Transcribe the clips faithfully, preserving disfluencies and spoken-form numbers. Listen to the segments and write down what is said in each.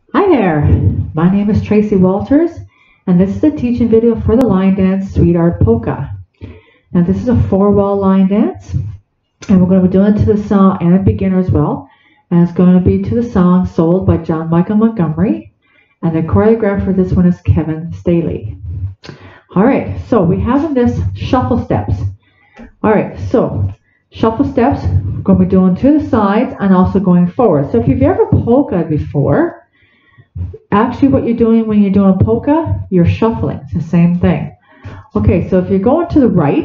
Hi there, my name is Tracy Walters, and this is a teaching video for the line dance Sweetheart Polka. Now this is a four-wall line dance, and we're going to be doing it to the song, and a beginner as well, and it's going to be to the song Sold by John Michael Montgomery, and the choreographer for this one is Kevin Staley. Alright, so we have in this shuffle steps. Alright, so shuffle steps, we're going to be doing to the sides and also going forward. So if you've ever polka before, actually what you're doing when you're doing polka, you're shuffling. It's the same thing. Okay, so if you're going to the right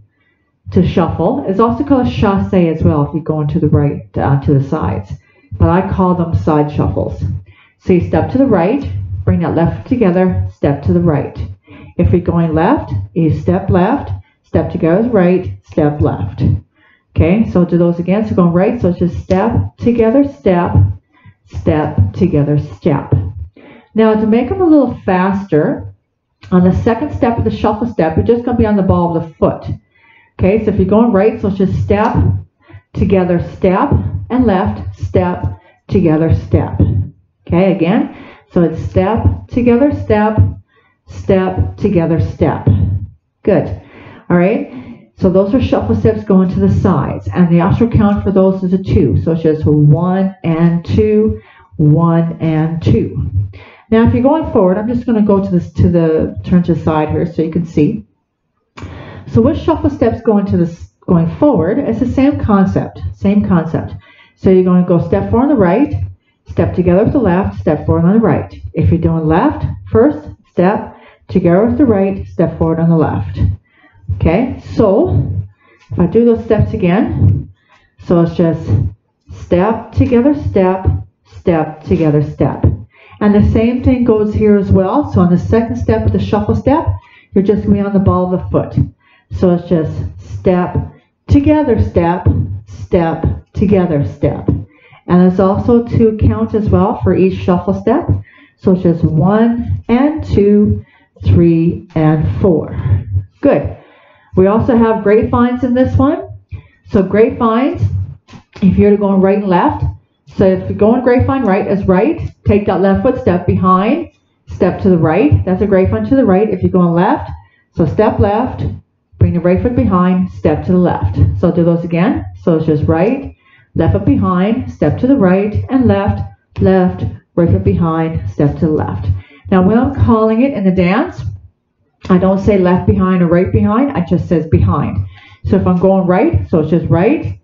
to shuffle, it's also called a chasse as well if you're going to the right uh, to the sides. But I call them side shuffles. So you step to the right, bring that left together, step to the right. If you're going left, you step left, step together right, step left. Okay, so do those again. So going right, so it's just step together, step, step together, step. Now to make them a little faster, on the second step of the shuffle step, you're just going to be on the ball of the foot. Okay, so if you're going right, so it's just step, together, step, and left, step, together, step. Okay, again, so it's step, together, step, step, together, step. Good. All right, so those are shuffle steps going to the sides, and the actual count for those is a two. So it's just one and two, one and two. Now, if you're going forward, I'm just going to go to this to the turn to the side here so you can see. So with shuffle steps going to this going forward, it's the same concept, same concept. So you're going to go step forward on the right, step together with the left, step forward on the right. If you're doing left, first step together with the right, step forward on the left. Okay, so if I do those steps again, so it's just step together, step, step together, step. And the same thing goes here as well. So on the second step of the shuffle step, you're just going to be on the ball of the foot. So it's just step, together, step, step, together, step. And it's also to count as well for each shuffle step. So it's just one and two, three and four. Good. We also have grapevines in this one. So grapevines, if you're going right and left, so if you're going grapevine right is right, take that left foot, step behind, step to the right. That's a grapevine to the right. If you're going left, so step left, bring the right foot behind, step to the left. So I'll do those again. So it's just right, left foot behind, step to the right, and left, left, right foot behind, step to the left. Now when I'm calling it in the dance, I don't say left behind or right behind, I just says behind. So if I'm going right, so it's just right,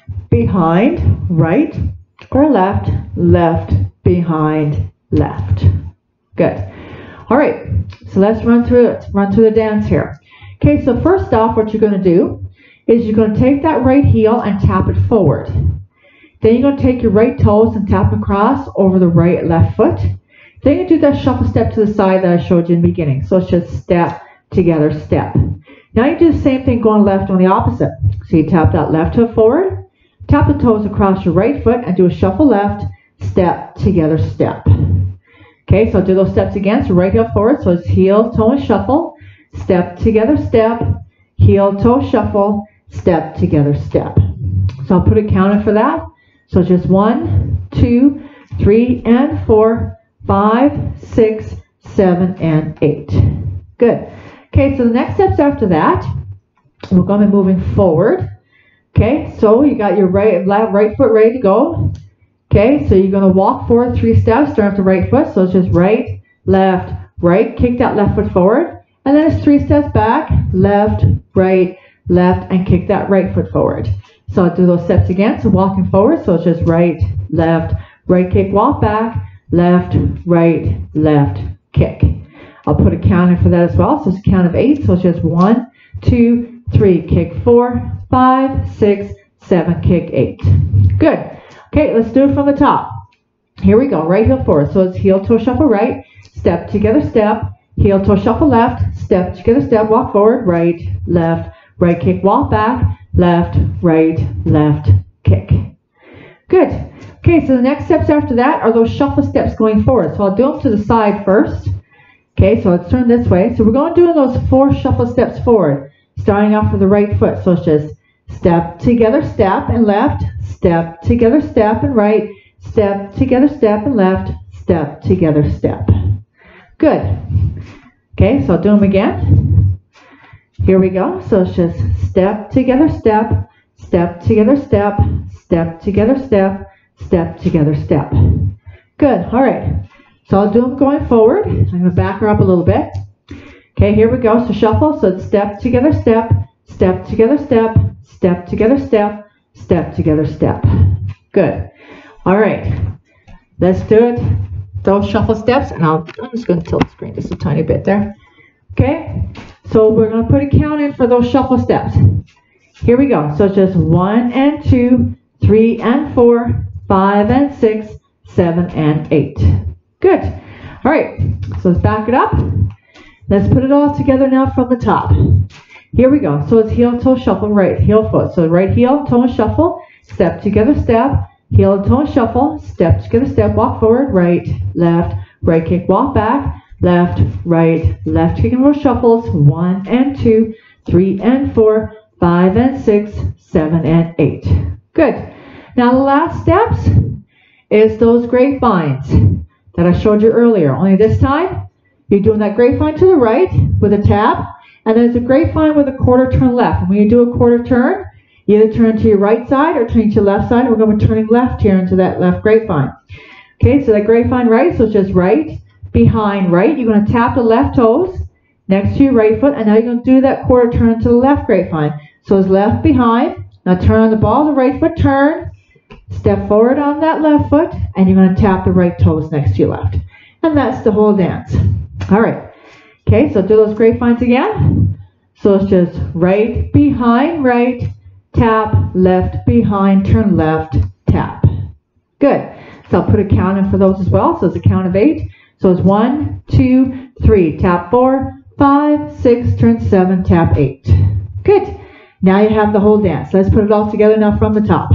behind, right, or left, left, behind, left. Good. All right, so let's run through it, run through the dance here. Okay, so first off, what you're going to do is you're going to take that right heel and tap it forward. Then you're going to take your right toes and tap across over the right left foot. Then you do that shuffle step to the side that I showed you in the beginning. So it's just step, together, step. Now you do the same thing going left on the opposite. So you tap that left toe forward, tap the toes across your right foot and do a shuffle left, step, together, step. Okay, so do those steps again. So right heel forward, so it's heel, toe, and shuffle, step, together, step, heel, toe, shuffle, step, together, step. So I'll put a counter for that. So it's just one, two, three, and four, five, six, seven, and eight. Good. Okay, so the next steps after that, we're going to be moving forward. Okay, so you got your right, left, right foot ready to go. Okay, so you're going to walk forward three steps, start with the right foot. So it's just right, left, right. Kick that left foot forward. And then it's three steps back, left, right, left, and kick that right foot forward. So I'll do those steps again. So walking forward, so it's just right, left, right kick, walk back, left, right, left, kick. I'll put a count in for that as well. So it's a count of eight. So it's just one, two, three, kick four, five, six, seven, kick eight. Good. Okay, let's do it from the top. Here we go. Right heel forward. So it's heel, toe, shuffle right, step, together, step, heel, toe, shuffle left, step, together, step, walk forward, right, left, right kick, walk back, left, right, left, kick. Good. Okay, so the next steps after that are those shuffle steps going forward. So I'll do them to the side first. Okay, so let's turn this way. So we're going to do those four shuffle steps forward, starting off with the right foot. So it's just step, together, step, and left, step, together, step, and right, step, together, step, and left, step, together, step. Good. Okay, so I'll do them again. Here we go. So it's just step, together, step, step, together, step, step, together, step, step, together, step. Good. All right. So I'll do them going forward. I'm going to back her up a little bit. Okay, here we go. So shuffle. So it's step, together, step, step, together, step, step, together, step, step, together, step. Good. All right. Let's do it. Those shuffle steps, and I'll, I'm just going to tilt the screen just a tiny bit there. Okay, so we're going to put a count in for those shuffle steps. Here we go. So it's just one and two, three and four, five and six, seven and eight. Good. All right, so let's back it up. Let's put it all together now from the top. Here we go. So it's heel, toe, shuffle, right heel, foot. So right heel, toe, and shuffle, step, together, step, heel, toe, and shuffle, step, together, step, walk forward, right, left, right kick, walk back, left, right, left kick and roll shuffles, one and two, three and four, five and six, seven and eight. Good. Now the last steps is those grapevines that I showed you earlier. Only this time, you're doing that grapevine to the right with a tap, and there's a grapevine with a quarter turn left. And when you do a quarter turn, you either turn to your right side or turn to your left side. We're going to be turning left here into that left grapevine. Okay, so that grapevine right, so it's just right, behind, right. You're going to tap the left toes next to your right foot, and now you're going to do that quarter turn to the left grapevine. So it's left behind. Now turn on the ball, the right foot, turn, step forward on that left foot, and you're going to tap the right toes next to your left. And that's the whole dance. All right. Okay, so do those grapevines again. So it's just right, behind, right, tap, left, behind, turn left, tap. Good. So I'll put a count in for those as well. So it's a count of eight. So it's one, two, three, tap four, five, six, turn seven, tap eight. Good. Now you have the whole dance. Let's put it all together now from the top.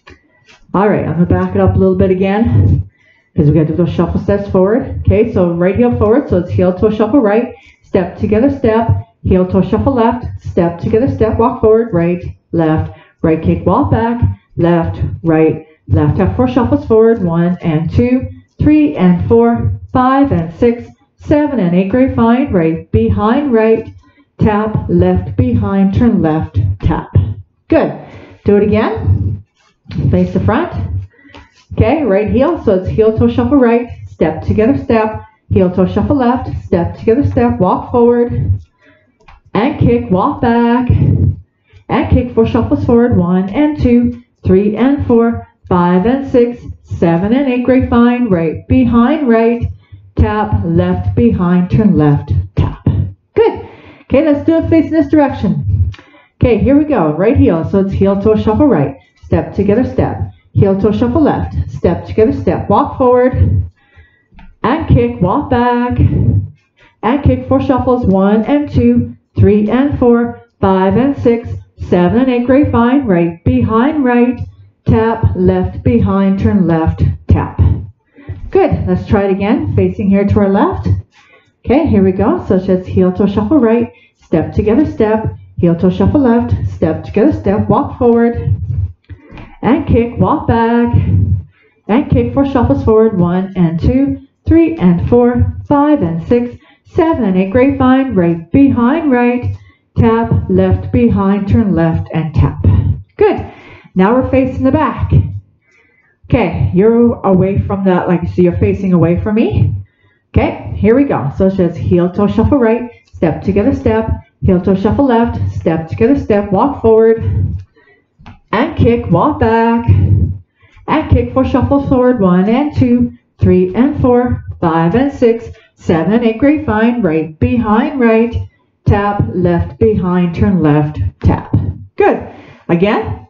All right, I'm going to back it up a little bit again because we got to do those shuffle steps forward. Okay, so right heel forward. So it's heel, toe, shuffle right, step, together, step, heel, toe, shuffle left, step, together, step, walk forward, right, left, right kick, walk back, left, right, left. Have four shuffles forward, one and two, three and four, five and six, seven and eight. Grapevine, right, behind, right, tap, left, behind, turn left, tap. Good. Do it again. Face the front. Okay, right heel. So it's heel, toe, shuffle right, step, together, step, heel, toe, shuffle left, step, together, step, walk forward, and kick, walk back, and kick, four shuffles forward, one and two, three and four, five and six, seven and eight. Grapevine, right, behind, right, tap, left, behind, turn left, tap. Good. Okay, let's do it facing this direction. Okay, here we go. Right heel. So it's heel, toe, shuffle right, step, together, step, heel, toe, shuffle left, step, together, step, walk forward, and kick, walk back, and kick, four shuffles, one and two, three and four, five and six, seven and eight. Grapevine, right, behind, right, tap, left, behind, turn left, tap. Good. Let's try it again, facing here to our left. Okay, here we go. So it's just heel, toe, shuffle right, step, together, step, heel, toe, shuffle left, step, together, step, walk forward, and kick, walk back, and kick, four shuffles forward, one and two, three and four, five and six, seven and eight. Grapevine, right, behind, right, tap, left, behind, turn left, and tap. Good. Now we're facing the back. Okay, you're away from that, like, so you're facing away from me. Okay, here we go. So it's just heel, toe, shuffle right, step, together, step, heel, toe, shuffle left, step, together, step, walk forward, and kick, walk back, and kick, four shuffles forward, one and two, three and four, five and six, seven and eight. Grapevine, right, behind, right, tap, left, behind, turn left, tap. Good. Again,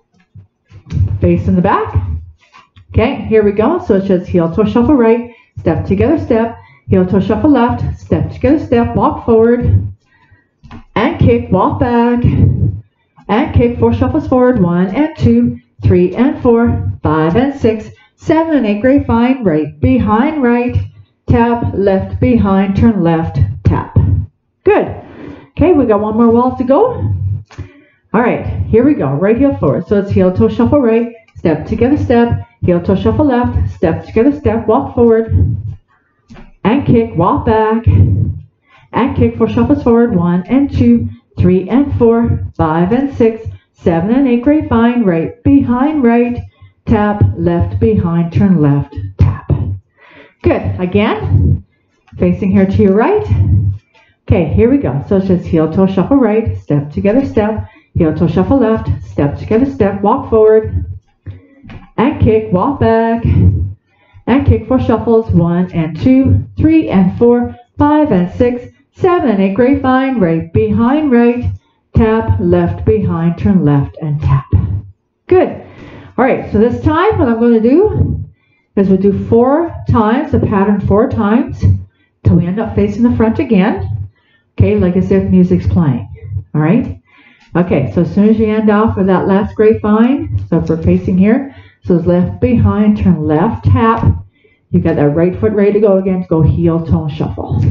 facing the back. Okay, here we go. So it's just heel, toe, shuffle right, step, together, step, heel, toe, shuffle left, step, together, step, walk forward, and kick, walk back, and kick, four shuffles forward, one and two, three and four, five and six, seven and eight. Grapevine, right, behind, right, tap, left, behind, turn left, tap. Good. Okay, we got one more wall to go. All right, here we go. Right heel forward. So it's heel, toe, shuffle right, step, together, step, heel, toe, shuffle left, step, together, step, walk forward, kick, walk back, and kick, four shuffles forward, one and two, three and four, five and six, seven and eight, grapevine, right behind, right, tap, left behind, turn left, tap. Good, again, facing here to your right. Okay, here we go. So it's just heel, toe, shuffle right, step together, step, heel, toe, shuffle left, step together, step, walk forward, and kick, walk back, and kick, four shuffles, one and two, three and four, five and six, seven and eight, grapevine, right behind, right, tap, left behind, turn left, and tap. Good. All right, so this time what I'm going to do is we'll do four times, the pattern four times, till we end up facing the front again. Okay, like as if music's playing. All right? Okay, so as soon as you end off with that last grapevine, so if we're facing here, so it's left behind, turn left, tap. You got that right foot ready to go again to go heel, toe, shuffle.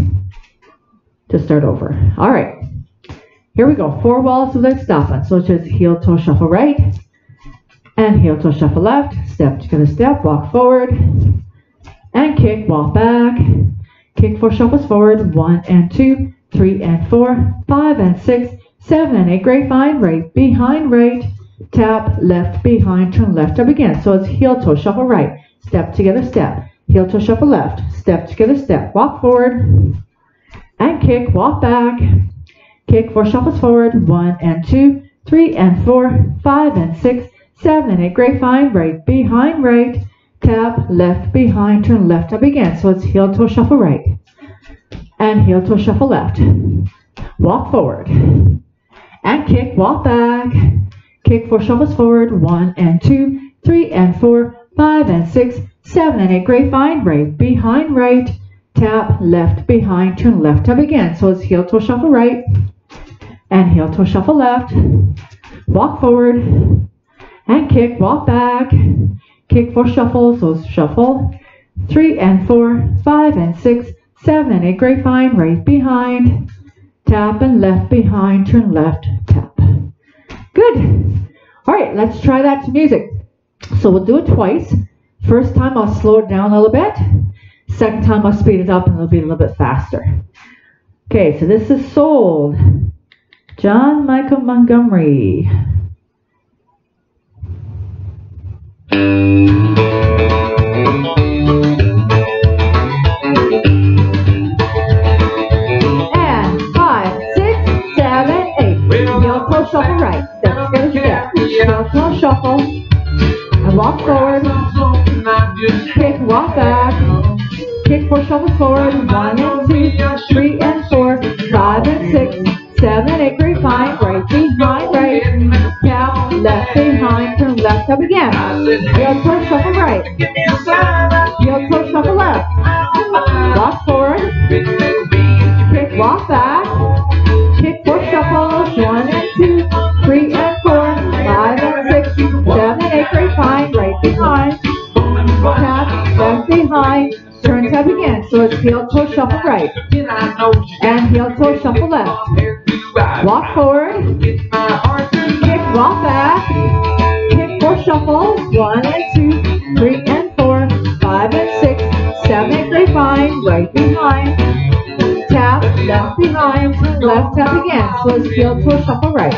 To start over. All right. Here we go. Four walls without stopping. So it's just heel, toe, shuffle right, and heel, toe, shuffle left. Step together, step, walk forward, and kick, walk back. Kick, four shuffles forward, one and two, three and four, five and six, seven and eight, grapevine, right behind, right, tap, left behind, turn left, up again. So it's heel, toe, shuffle right, step together, step, heel, toe, shuffle left, step together, step, walk forward, and kick, walk back, kick, four shuffles forward, one and two, three and four, five and six, seven and eight, grapevine, right behind, right, tap, left behind, turn left, up again. So it's heel, toe, shuffle right, and heel, toe, shuffle left, walk forward, and kick, walk back, kick, four shuffles forward, one and two, three and four, five and six, seven and eight, grapevine, right behind, right, tap, left behind, turn left, up again. So it's heel, toe, shuffle right, and heel, toe, shuffle left, walk forward, and kick, walk back, kick, four shuffles, so shuffle, three and four, five and six, seven and eight, grapevine, right behind, tap, and left behind, turn left, tap. Good. All right, let's try that to music. So we'll do it twice. First time I'll slow it down a little bit. Second time I'll speed it up and it'll be a little bit faster. Okay, so this is Sold, John Michael Montgomery. And five, six, seven, eight. Heel, toe, shuffle right. Step together, step. Heel, toe, shuffle. And walk forward. Kick, walk back. Kick, four shuffles forward. One and two, three and four, five and six, seven and eight, grapevine, right behind, right, tap, left behind, turn left, up again. Heel, toe, shuffle right. Heel, toe, shuffle left. Walk forward. Kick, walk back. Kick, four shuffles. One and two, three and four, five and six, seven and eight, grapevine, right behind. Tap, left behind, turn tab again. So it's heel, toe, shuffle right, and heel, toe, shuffle left. Walk forward, kick, walk back, kick, four shuffles, one and two, three and four, five and six, seven, eight, grapevine, right behind. Tap, left behind, turn left, tap again. So it's heel, toe, shuffle right,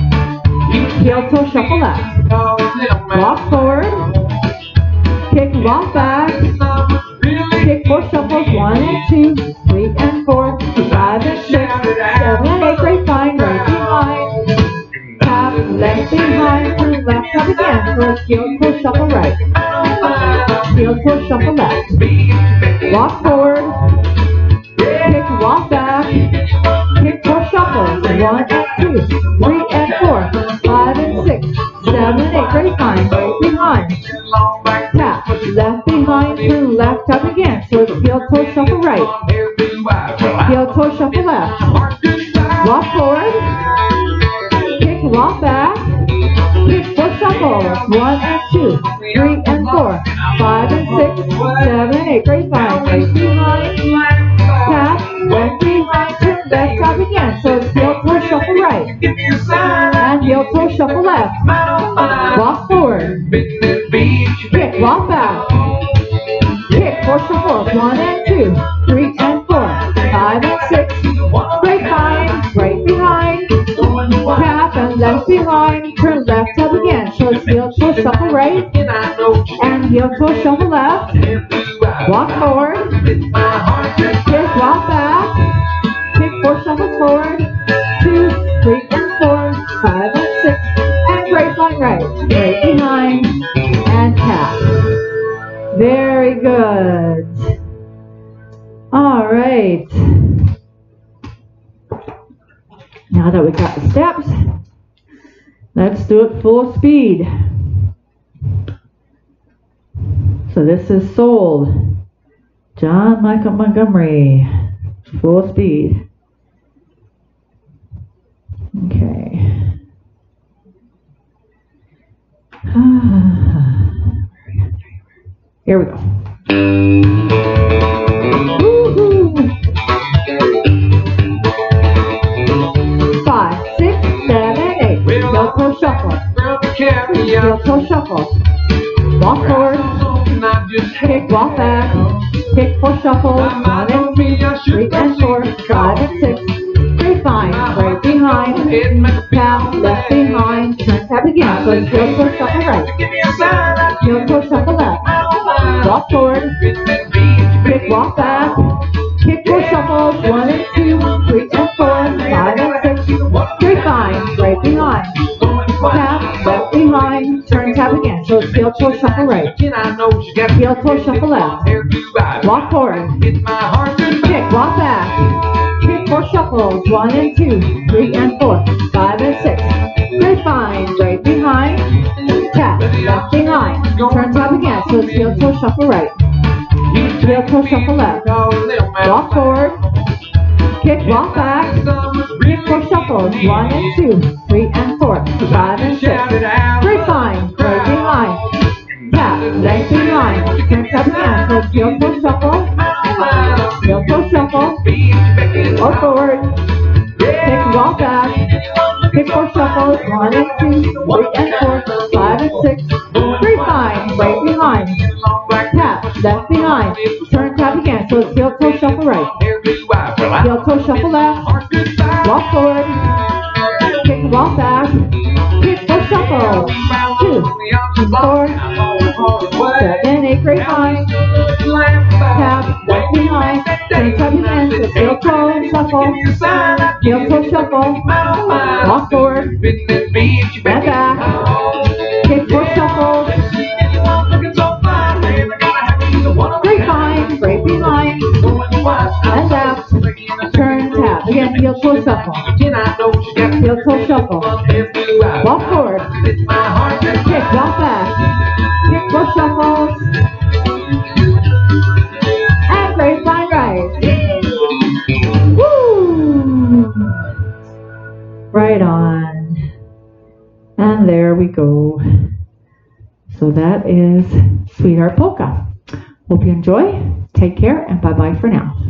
heel, toe, shuffle left. Walk forward, kick, walk back, kick, four shuffles, one and two, three and four, five and six, seven and eight, grapevine, right behind. Tap, left behind, turn left, tap again. So it's heel, toe, shuffle right, heel, toe, shuffle left. Walk forward, kick, walk back, kick, four shuffles, one and two, three and four, five and six, seven and eight, grapevine, right behind. Tap, left behind, turn left, tap again. So it's heel, toe, shuffle right, heel, toe, shuffle left. Walk forward, kick, walk back, kick, four shuffles, one and two, three and four, five and six, seven and eight, grapevine, right behind. Tap, left behind, turn left, tap again. So it's heel, toe, shuffle right, and heel, toe, shuffle left. Walk forward, kick, walk back, kick, four shuffles, one and two, three and left behind, turn left tab again. So it's heel toe shuffle right, and heel toe shuffle left. Walk forward, kick, walk back, kick, four shuffles forward, two, three, and four, five, and six, and grapevine right, right behind, and tap. Very good. All right. Now that we got the steps, let's do it full speed. So this is Sold, John Michael Montgomery, full speed. Okay. Here we go. Woo-hoo. Five, six, seven, eight. Heel toe shuffle. Heel toe shuffle. Walk forward. Kick, walk back. Kick, four shuffles. One and two, three and four, five and six. Grapevine, right behind. Tap, left behind. Turn tab again. So it's heel toe shuffle right. Heel toe shuffle left. Walk forward. Kick, walk back. Kick, four shuffles. One and two, three and four, five and six. Grapevine, right behind. Tap, left behind. Turn tab again. So it's heel toe shuffle right. Heel toe shuffle left. Walk forward. Kick, walk back. Kick, four shuffles. One and two, three and four, five and six. Grapevine, right behind. Tap, left behind. Turn tab again. So it's heel toe shuffle right. Heel toe shuffle left. Walk forward. Kick, walk back. Kick, four shuffles. One and two, three and four, five and six. Grapevine, right behind. Tap, left behind. Turn tab again. So it's heel toe shuffle. Heel toe shuffle. Walk forward. Kick, walk back. Kick, four shuffles. One and two, three and four, five and six. Grapevine, right behind. Tap, left behind. Turn tab again. So it's heel toe shuffle right. Heel toe shuffle left. Walk forward. Kick, walk back. Kick, four shuffles. Two, four, seven, eight. Grapevine. Tap, left behind. Turn tab again. So it's heel toe shuffle. Heel toe shuffle. Walk forward. And back. Kick, four shuffles. Grapevine, right behind, and left, turn, tap. Again, heel toe shuffle. Heel toe shuffle. Walk forward. Kick, walk back. Kick, four shuffles. And grapevine right. Woo! Right on. And there we go. So that is Sweetheart Polka. Hope you enjoy. Take care and bye-bye for now.